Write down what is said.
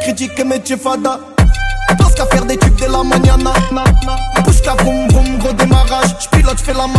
critiquer mais tu fada. Pense qu'à faire des tubes de la mañana. Bouge qu'à vroom vroom, gros démarrage. J'pilote, j'fais la